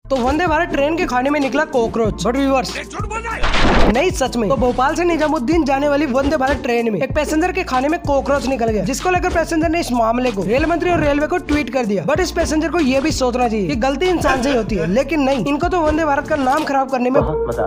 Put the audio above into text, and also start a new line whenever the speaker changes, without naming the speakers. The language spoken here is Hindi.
तो वंदे भारत ट्रेन के खाने में निकला कॉकरोच। बट व्यूअर्स नहीं, सच में। तो भोपाल से निजामुद्दीन जाने वाली वंदे भारत ट्रेन में एक पैसेंजर के खाने में कॉकरोच निकल गया, जिसको लेकर पैसेंजर ने इस मामले को रेल मंत्री और रेलवे को ट्वीट कर दिया। बट इस पैसेंजर को ये भी सोचना चाहिए कि गलती इंसान से ही होती है, लेकिन नहीं, इनको तो वंदे भारत का नाम खराब करने में